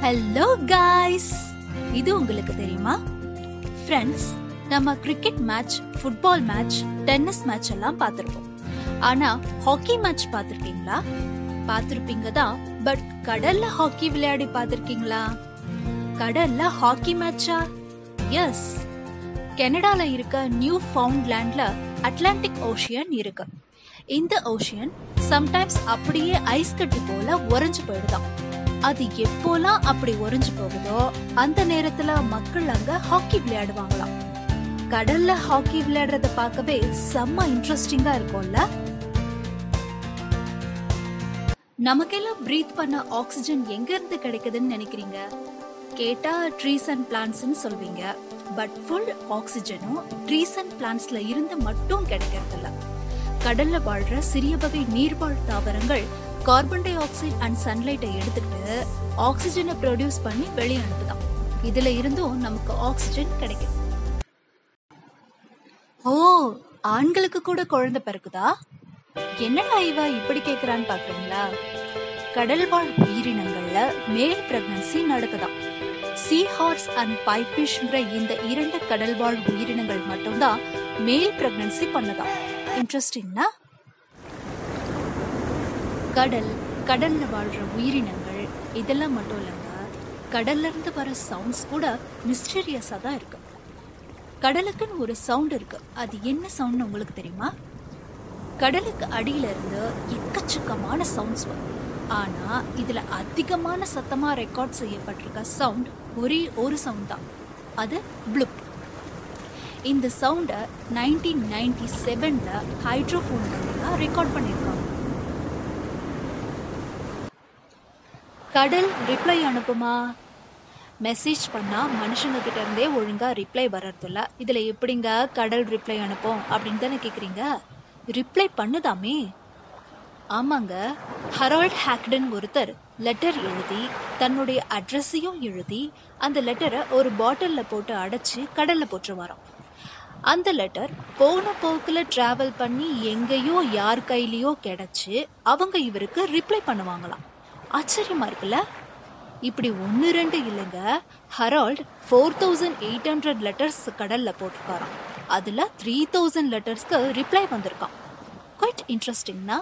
Hello guys, இது உங்களுக்கு தெரியுமா? ஃப்ரெண்ட்ஸ், நம்ம cricket match, football match, tennis match எல்லாம் பார்த்திருப்போம். ஆனா ஹாக்கி மேட்ச் பார்த்திருக்கீங்களா? பார்த்திருப்பீங்க தான். பட் கடல்ல ஹாக்கி விளையாடி பார்த்திருக்கீங்களா? கடல்ல ஹாக்கி மேட்சா? எஸ். கனடால இருக்க நியூ ஃபவுண்ட்லேண்ட்ல அட்லாண்டிக் ஓஷியன் இருக்கு. இந்த ஓஷியன் சம்டைம்ஸ் அப்படியே ஐஸ் கட்டி போல உறைஞ்சு போயிடுதான். அது எப்போலாம் அப்படி உறைஞ்சு போகுதோ அந்த நேரத்துல மக்கள் அங்க ஹாக்கி விளையாடுவாங்களாம். கடல்ல ஹாக்கி விளையாடுறத பார்க்கவே செம்ம இன்ட்ரெஸ்டிங்கா இருக்கும்ல. நமக்கெல்லாம் பிரீத் பண்ண ஆக்சிஜன் எங்க இருந்து கிடைக்குதுன்னு நினைக்கிறீங்க? கேட்டா ட்ரீஸ் அண்ட் பிளான்ட்ஸ்னு சொல்வீங்க. பட் ஃபுல் ஆக்சிஜனும் ட்ரீஸ் அண்ட் பிளான்ட்ஸ்ல இருந்து மட்டும் கிடைக்கிறது இல்ல. கடல்ல வாழ்ற சிறிய வகை நீர்வாழ் தாவரங்கள் கார்பன் டை ஆக்சைடு அண்ட் சன்லைட்டை எடுத்துக்கிட்டு ஆக்சிஜனை ப்ரொடியூஸ் பண்ணி வெளியே அனுப்புதான். இதுல இருந்தும் நமக்கு ஆக்சிஜன் கிடைக்கும். ஓ, ஆண்களுக்கு கூட குழந்தை பிறக்குதா? என்னடா இவ இப்படி கேக்குறான்னு பாக்குறீங்களா? கடல் வாழ் உயிரினங்கள்ல மேல் பிரெக்னன்சி நடக்குதாம். சீ ஹார்ஸ் அண்ட் பைபிஷ்ங்கிற இந்த இரண்டு கடல் வாழ் உயிரினங்கள் மட்டும்தான் மேல் பிரெக்னன்சி பண்ணதாம். இன்ட்ரெஸ்டிங்னா? கடல்ல வாழ்ற உயிரினங்கள் இதெல்லாம் மட்டும் இல்லைங்க, கடல்ல இருந்து வர சவுண்ட்ஸ் கூட மிஸ்டீரியஸா தான் இருக்கு. கடலுக்குன்னு ஒரு சவுண்ட் இருக்கு. அது என்ன சவுண்ட் உங்களுக்கு தெரியுமா? கடலுக்கு அடியில இருந்து எக்கச்சக்கமான சவுண்ட்ஸ் வரும். ஆனா இதுல அதிகமான சத்தமா ரெக்கார்ட் செய்யப்பட்டிருக்க சவுண்ட் ஒரே ஒரு சவுண்ட் தான். அது ப்ளூப். இந்த சவுண்ட 1997ல ஹைட்ரோஃபோன் ரெக்கார்ட் பண்ணிருக்காங்க. கடல் ரிப்ளை அனுப்புமா? மெசேஜ் பண்ணா மனுஷங்க கிட்ட இருந்தே ஒழுங்கா ரிப்ளை வர்றதில்ல. இதுல எப்படிங்க கடல் ரிப்ளை அனுப்பும் அப்படின்னு தானே கேக்குறீங்க? ரிப்ளை பண்ணுதாமே. ஆமாங்க, ஹரால்ட் ஹாக்டன் ஒருத்தர் லெட்டர் எழுதி தன்னுடைய அட்ரஸையும் எழுதி அந்த லெட்டரை ஒரு பாட்டில்ல போட்டு அடைச்சு கடல்ல போட்டுருவாராம். அந்த லெட்டர் போன போக்குல டிராவல் பண்ணி எங்கேயோ யார் கையிலயோ கிடைச்சு அவங்க இவருக்கு ரிப்ளை பண்ணுவாங்களாம். ஆச்சரியமா இருக்குல்ல? இப்படி 1-2 இல்லைங்க, ஹரால்ட் 4800 லெட்டர்ஸ் கடல்ல போட்டிருக்காராம். அதுல 3000 லெட்டர்ஸ்க்கு ரிப்ளை வந்திருக்கான். குவைட் இன்ட்ரெஸ்டிங்னா?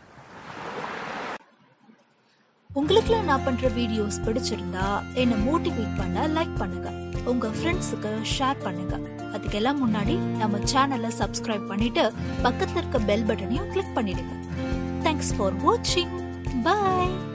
உங்களுக்குலாம் நான் பண்ற வீடியோஸ் பிடிச்சிருந்தா என்ன மோட்டிவேட் பண்ண லைக் பண்ணுங்க, உங்க ஃப்ரெண்ட்ஸுக்கு ஷேர் பண்ணுங்க. அதுக்கெல்லாம் முன்னாடி நம்ம சேனலை சப்ஸ்கிரைப் பண்ணிட்டு பக்கத்துல இருக்க பெல் பட்டனையும் கிளிக் பண்ணிடுங்க. தேங்க்ஸ் ஃபார் வாட்சிங். பாய்.